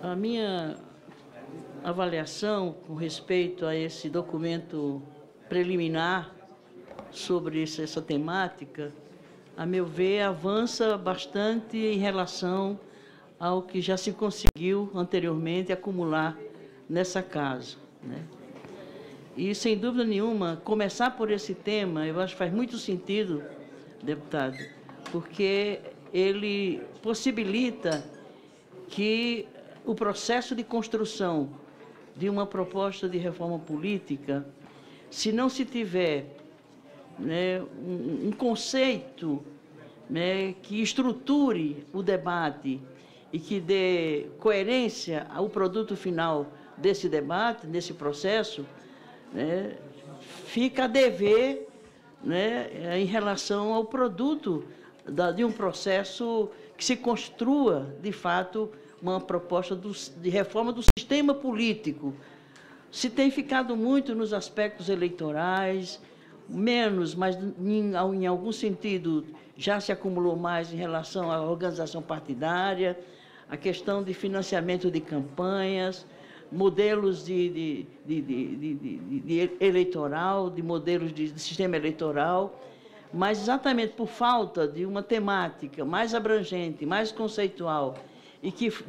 A minha avaliação com respeito a esse documento preliminar sobre essa temática, a meu ver, avança bastante em relação ao que já se conseguiu anteriormente acumular nessa casa, né? E, sem dúvida nenhuma, começar por esse tema, eu acho que faz muito sentido, deputado, porque ele possibilita que o processo de construção de uma proposta de reforma política, se não se tiver, né, um conceito, né, que estruture o debate e que dê coerência ao produto final desse debate, desse processo, né, fica a dever, né, em relação ao produto de um processo que se construa, de fato, uma proposta de reforma do sistema político. Se tem ficado muito nos aspectos eleitorais, menos, mas em algum sentido já se acumulou mais em relação à organização partidária, a questão de financiamento de campanhas, modelos de eleitoral, de modelos de sistema eleitoral, mas exatamente por falta de uma temática mais abrangente, mais conceitual, e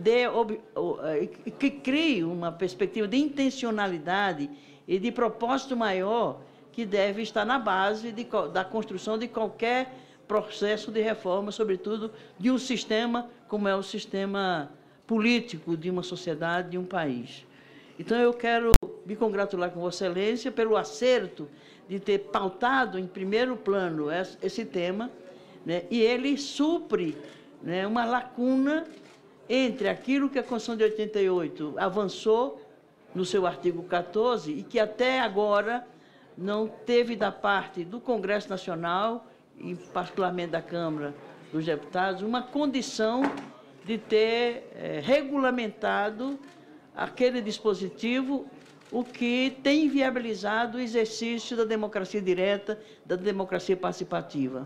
que crie uma perspectiva de intencionalidade e de propósito maior que deve estar na base da construção de qualquer processo de reforma, sobretudo de um sistema como é o sistema político de uma sociedade, de um país. Então, eu quero me congratular com Vossa Excelência pelo acerto de ter pautado em primeiro plano esse tema, né, e ele supre, né, uma lacuna entre aquilo que a Constituição de 88 avançou no seu artigo 14 e que até agora não teve da parte do Congresso Nacional, e particularmente da Câmara dos Deputados, uma condição de ter regulamentado aquele dispositivo, o que tem viabilizado o exercício da democracia direta, da democracia participativa.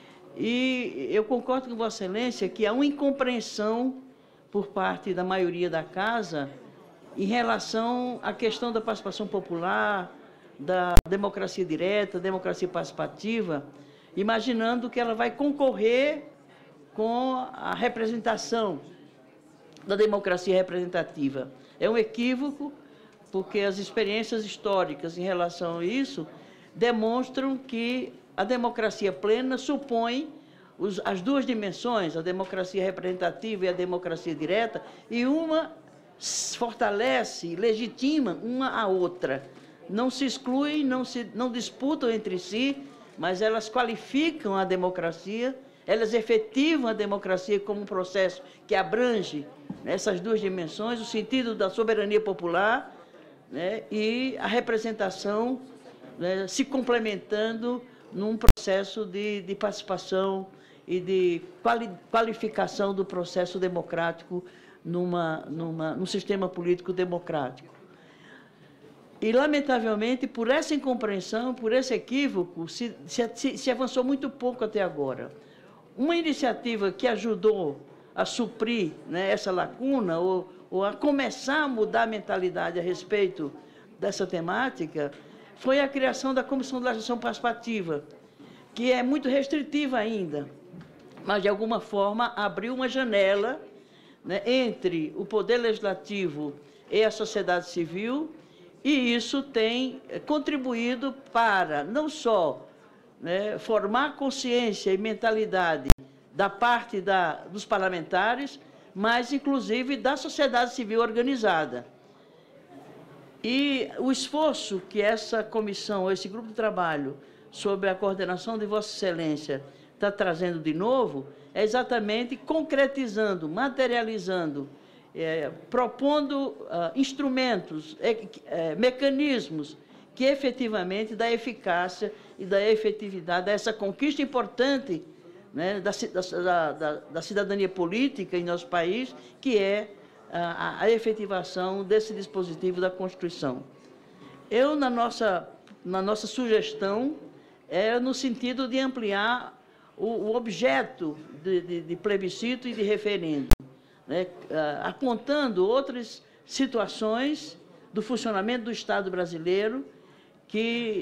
E eu concordo com Vossa Excelência que há uma incompreensão por parte da maioria da Casa em relação à questão da participação popular, da democracia direta, democracia participativa, imaginando que ela vai concorrer com a representação da democracia representativa. É um equívoco, porque as experiências históricas em relação a isso demonstram que a democracia plena supõe as duas dimensões, a democracia representativa e a democracia direta, e uma fortalece, legitima uma a outra. Não se excluem, não disputam entre si, mas elas qualificam a democracia, elas efetivam a democracia como um processo que abrange essas duas dimensões, o sentido da soberania popular, né, e a representação, né, se complementando num processo de participação e de qualificação do processo democrático num sistema político democrático. E, lamentavelmente, por essa incompreensão, por esse equívoco, se avançou muito pouco até agora. Uma iniciativa que ajudou a suprir, né, essa lacuna, ou a começar a mudar a mentalidade a respeito dessa temática, foi a criação da Comissão de Legislação Participativa, que é muito restritiva ainda, mas, de alguma forma, abriu uma janela, né, entre o Poder Legislativo e a sociedade civil, e isso tem contribuído para não só, né, formar consciência e mentalidade da parte dos parlamentares, mas, inclusive, da sociedade civil organizada. E o esforço que essa comissão, esse grupo de trabalho, sob a coordenação de Vossa Excelência, está trazendo de novo, é exatamente concretizando, materializando, propondo instrumentos, mecanismos que efetivamente dá eficácia e dá efetividade a essa conquista importante, né, da cidadania política em nosso país, que é a efetivação desse dispositivo da Constituição. Eu, na nossa sugestão, é no sentido de ampliar o objeto de plebiscito e de referendo, né, apontando outras situações do funcionamento do Estado brasileiro que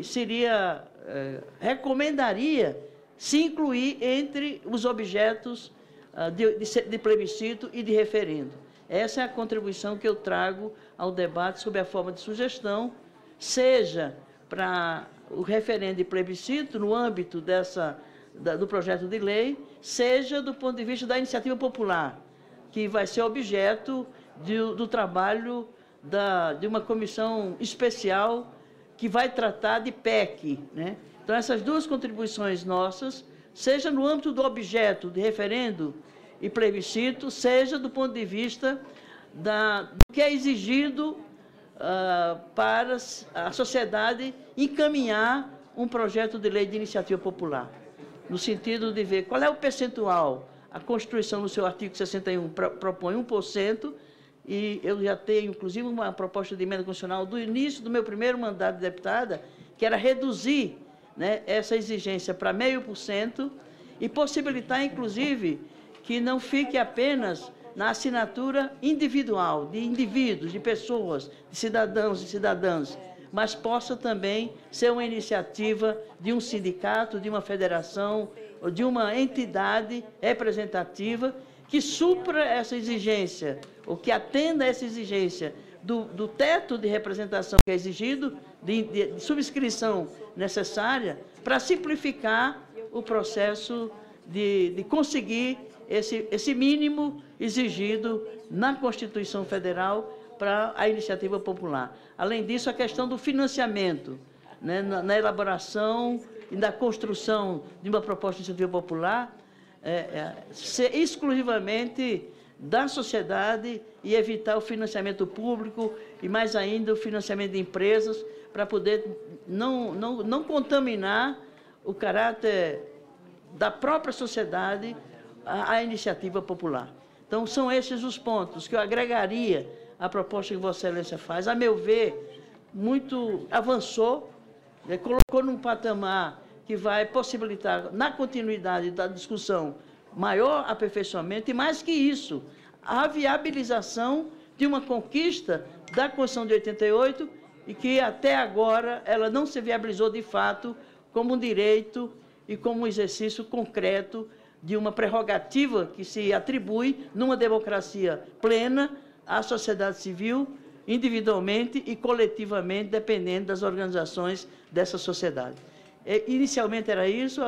recomendaria se incluir entre os objetos de plebiscito e de referendo. Essa é a contribuição que eu trago ao debate sob a forma de sugestão, seja para o referendo e plebiscito no âmbito do projeto de lei, seja do ponto de vista da iniciativa popular, que vai ser objeto do trabalho de uma comissão especial que vai tratar de PEC, né? Então, essas duas contribuições nossas, seja no âmbito do objeto de referendo e plebiscito, seja do ponto de vista do que é exigido para a sociedade encaminhar um projeto de lei de iniciativa popular, no sentido de ver qual é o percentual. A Constituição, no seu artigo 61, propõe 1%, e eu já tenho, inclusive, uma proposta de emenda constitucional do início do meu primeiro mandato de deputada, que era reduzir, né, essa exigência para 0,5% e possibilitar, inclusive, que não fique apenas na assinatura individual, de indivíduos, de pessoas, de cidadãos e cidadãs, mas possa também ser uma iniciativa de um sindicato, de uma federação, ou de uma entidade representativa que supra essa exigência, ou que atenda a essa exigência do teto de representação que é exigido, de subscrição necessária, para simplificar o processo de conseguir esse mínimo exigido na Constituição Federal para a iniciativa popular. Além disso, a questão do financiamento, né, na elaboração e na construção de uma proposta de iniciativa popular, ser exclusivamente da sociedade e evitar o financiamento público e, mais ainda, o financiamento de empresas, para poder não contaminar o caráter da própria sociedade à iniciativa popular. Então, são esses os pontos que eu agregaria à proposta que Vossa Excelência faz. A meu ver, muito avançou, né, colocou num patamar que vai possibilitar, na continuidade da discussão, maior aperfeiçoamento e, mais que isso, a viabilização de uma conquista da Constituição de 88 e que, até agora, ela não se viabilizou de fato como um direito e como um exercício concreto de uma prerrogativa que se atribui, numa democracia plena, à sociedade civil, individualmente e coletivamente, dependendo das organizações dessa sociedade. Inicialmente era isso.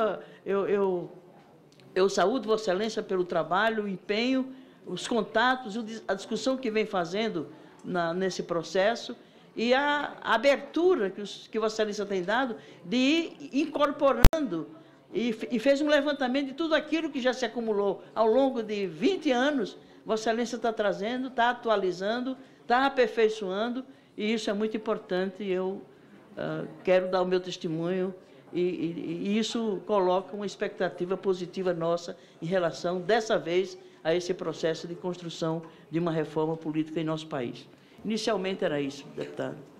Eu saúdo Vossa Excelência pelo trabalho, o empenho, os contatos, a discussão que vem fazendo nesse processo e a abertura que Vossa Excelência tem dado de ir incorporando e fez um levantamento de tudo aquilo que já se acumulou ao longo de 20 anos. Vossa Excelência está trazendo, está atualizando, está aperfeiçoando, e isso é muito importante. Eu quero dar o meu testemunho, e isso coloca uma expectativa positiva nossa em relação, dessa vez, a esse processo de construção de uma reforma política em nosso país. Inicialmente era isso, deputado.